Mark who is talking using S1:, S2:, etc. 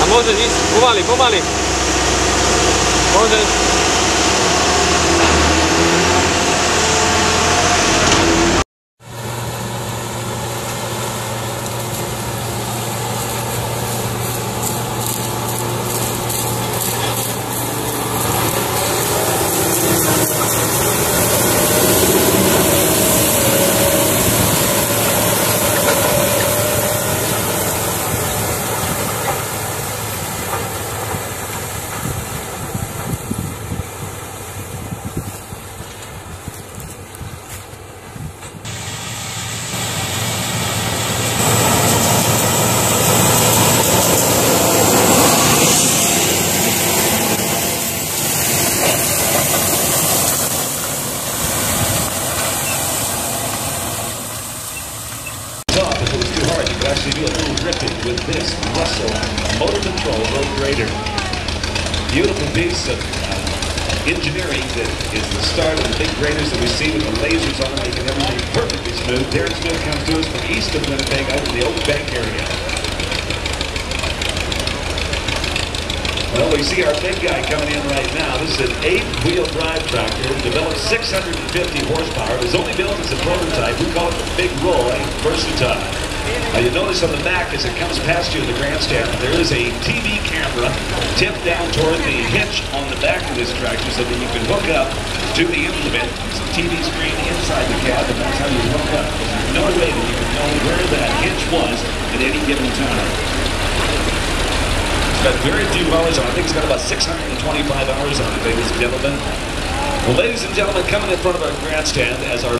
S1: Moses, pomali. Moses.
S2: Actually do a little ripping with this Russell motor control road grader. Beautiful piece of engineering that is the start of the big graders that we see with the lasers on them, making everything perfectly smooth. Darren Smith comes to us from east of Winnipeg out in the Oak Bank area. Well, we see our big guy coming in right now. This is an 8-wheel drive tractor, developed 650 horsepower. It was only built as a prototype. We call it the Big Roy Versatile. Now you notice on the back as it comes past you in the grandstand, there is a TV camera tipped down toward the hitch on the back of this tractor so that you can hook up to the implement. It's a TV screen inside the cab, and that's how you hook up. There's no way that you can know where that hitch was at any given time. It's got very few hours on it. I think it's got about 625 hours on it, ladies and gentlemen. Well, ladies and gentlemen, coming in front of our grandstand as our